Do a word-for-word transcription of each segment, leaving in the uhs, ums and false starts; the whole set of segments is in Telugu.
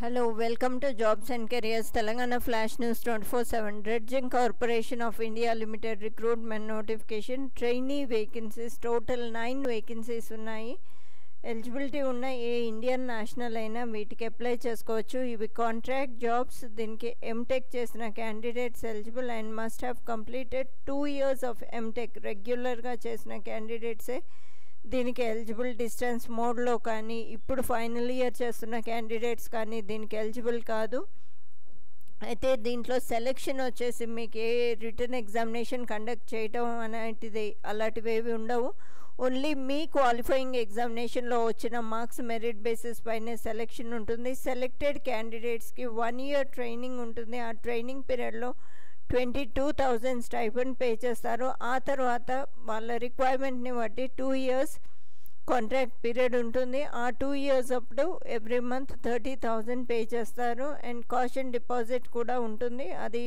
Hello, welcome to Jobs and Careers Telangana Flash News twenty-four seven. Dredging Corporation of India Limited recruitment notification. Trainee vacancies, total nine vacancies ఉన్నాయి. ఎలిజిబిలిటీ ఉన్న ఏ ఇండియన్ నేషనల్ అయినా వీటికి అప్లై చేసుకోవచ్చు. ఇవి కాంట్రాక్ట్ జాబ్స్. దీనికి ఎంటెక్ చేసిన candidates eligible and must have completed two years of MTech. రెగ్యులర్గా చేసిన క్యాండిడేట్సే దీనికి ఎలిజిబుల్. డిస్టెన్స్ మోడ్లో కానీ ఇప్పుడు ఫైనల్ ఇయర్ చేస్తున్న క్యాండిడేట్స్ కానీ దీనికి ఎలిజిబుల్ కాదు. అయితే దీంట్లో సెలెక్షన్ వచ్చేసి మీకు ఏ రిటర్న్ ఎగ్జామినేషన్ కండక్ట్ చేయటం అనేటిది అలాంటివి ఏవి ఉండవు. ఓన్లీ మీ క్వాలిఫైయింగ్ ఎగ్జామినేషన్లో వచ్చిన మార్క్స్ మెరిట్ బేసిస్ పైనే సెలెక్షన్ ఉంటుంది. సెలెక్టెడ్ క్యాండిడేట్స్కి వన్ ఇయర్ ట్రైనింగ్ ఉంటుంది. ఆ ట్రైనింగ్ పీరియడ్లో twenty two thousand stipend pay చేస్తారు. ఆ తర్వాత వాళ్ళ రిక్వైర్మెంట్ని బట్టి టూ ఇయర్స్ కాంట్రాక్ట్ పీరియడ్ ఉంటుంది. ఆ టూ ఇయర్స్ అప్పుడు every month thirty thousand pay చేస్తారు. అండ్ కాషన్ డిపాజిట్ కూడా ఉంటుంది. అది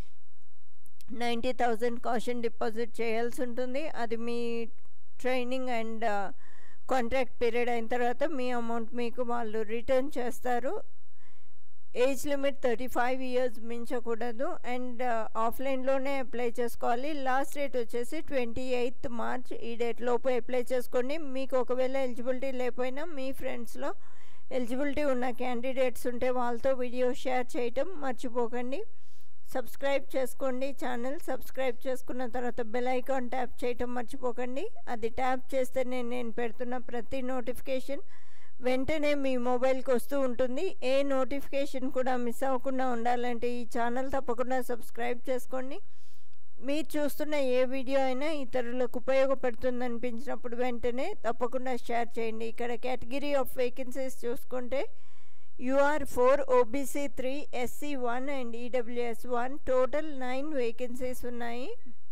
నైంటీ థౌజండ్ కాషన్ డిపాజిట్ చేయాల్సి ఉంటుంది. అది మీ ట్రైనింగ్ అండ్ కాంట్రాక్ట్ పీరియడ్ అయిన తర్వాత మీ అమౌంట్ మీకు వాళ్ళు రిటర్న్ చేస్తారు. Age limit thirty five years మించకూడదు. అండ్ ఆఫ్లైన్లోనే అప్లై చేసుకోవాలి. లాస్ట్ డేట్ వచ్చేసి ట్వంటీ ఎయిత్ మార్చ్. ఈ డేట్ లోపు అప్లై చేసుకోండి. మీకు ఒకవేళ ఎలిజిబిలిటీ లేకపోయినా మీ ఫ్రెండ్స్లో ఎలిజిబిలిటీ ఉన్న క్యాండిడేట్స్ ఉంటే వాళ్ళతో వీడియో షేర్ చేయటం మర్చిపోకండి. సబ్స్క్రైబ్ చేసుకోండి. ఛానల్ సబ్స్క్రైబ్ చేసుకున్న తర్వాత బెల్ ఐకాన్ ట్యాప్ చేయటం మర్చిపోకండి. అది ట్యాప్ చేస్తేనే నేను పెడుతున్న ప్రతి నోటిఫికేషన్ వెంటనే మీ మొబైల్కి వస్తూ ఉంటుంది. ఏ నోటిఫికేషన్ కూడా మిస్ అవ్వకుండా ఉండాలంటే ఈ ఛానల్ తప్పకుండా సబ్స్క్రైబ్ చేసుకోండి. మీరు చూస్తున్న ఏ వీడియో అయినా ఇతరులకు ఉపయోగపడుతుంది అనిపించినప్పుడు వెంటనే తప్పకుండా షేర్ చేయండి. ఇక్కడ కేటగిరీ ఆఫ్ వేకెన్సీస్ చూసుకుంటే UR four, OBC three, SC one and EWS one. Total nine vacancies ఉన్నాయి.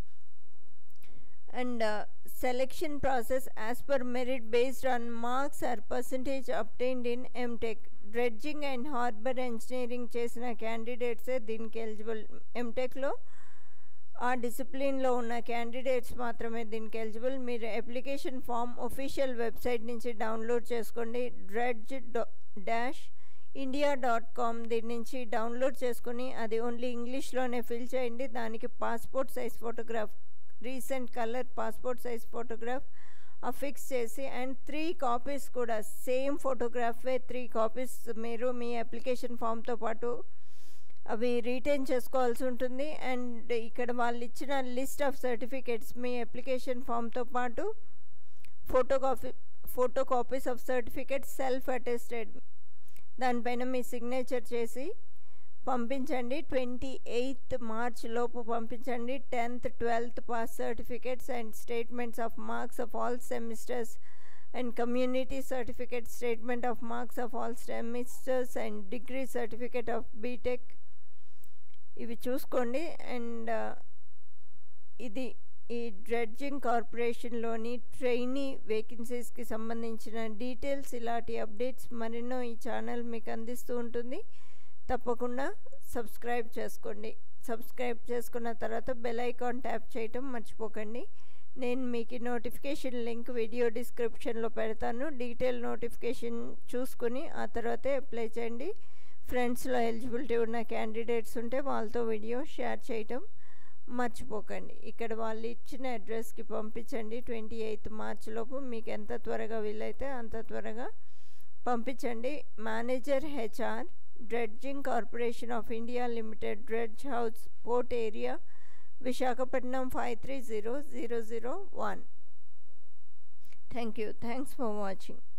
And uh, selection process as per merit based on marks or percentage obtained in MTech. Dredging and harbour engineering చేసిన క్యాండిడేట్సే దీనికి ఎలిజిబుల్. ఎంటెక్లో ఆ డిసిప్లిన్లో ఉన్న క్యాండిడేట్స్ మాత్రమే దీనికి ఎలిజిబుల్. మీరు అప్లికేషన్ ఫామ్ ఒఫీషియల్ వెబ్సైట్ నుంచి డౌన్లోడ్ చేసుకోండి. Dredge dash India dot com దీని నుంచి డౌన్లోడ్ చేసుకుని అది ఓన్లీ ఇంగ్లీష్లోనే ఫిల్ చేయండి. దానికి passport size photograph, recent colour passport size photograph affix చేసి అండ్ త్రీ కాపీస్ కూడా సేమ్ ఫోటోగ్రాఫే త్రీ కాపీస్ మీరు మీ అప్లికేషన్ ఫామ్తో పాటు అవి రీటైన్ చేసుకోవాల్సి ఉంటుంది. అండ్ ఇక్కడ వాళ్ళు ఇచ్చిన లిస్ట్ ఆఫ్ సర్టిఫికేట్స్ మీ అప్లికేషన్ ఫామ్తో పాటు photo copy photo copies of certificate self attested దానిపైన మీ సిగ్నేచర్ చేసి పంపించండి. ట్వంటీ ఎయిత్ మార్చ్ లోపు పంపించండి. Tenth twelfth pass certificates and statements of marks of all semesters and community certificate statement of marks of all semesters and degree certificate of BTech ఇవి చూసుకోండి. అండ్ ఇది ఈ డ్రెడ్జింగ్ కార్పొరేషన్లోని ట్రైనీ వేకెన్సీస్కి సంబంధించిన డీటెయిల్స్. ఇలాంటి అప్డేట్స్ మరెన్నో ఈ ఛానల్ మీకు అందిస్తూ ఉంటుంది. తప్పకుండా సబ్స్క్రైబ్ చేసుకోండి. సబ్స్క్రైబ్ చేసుకున్న తర్వాత బెల్ ఐకాన్ ట్యాప్ చేయటం మర్చిపోకండి. నేను మీకు నోటిఫికేషన్ లింక్ వీడియో డిస్క్రిప్షన్లో పెడతాను. డీటెయిల్ నోటిఫికేషన్ చూసుకుని ఆ తర్వాతే అప్లై చేయండి. ఫ్రెండ్స్లో ఎలిజిబిలిటీ ఉన్న క్యాండిడేట్స్ ఉంటే వాళ్ళతో వీడియో షేర్ చేయటం మర్చిపోకండి. ఇక్కడ వాళ్ళు ఇచ్చిన అడ్రస్కి పంపించండి. ట్వంటీ ఎయిత్ మార్చ్ లోపు మీకు ఎంత త్వరగా వీలైతే అంత త్వరగా పంపించండి. Manager HR, Dredging Corporation of India Limited, Dredge House, Port Area, Visakhapatnam five three zero zero zero one. Thank you. Thanks for watching.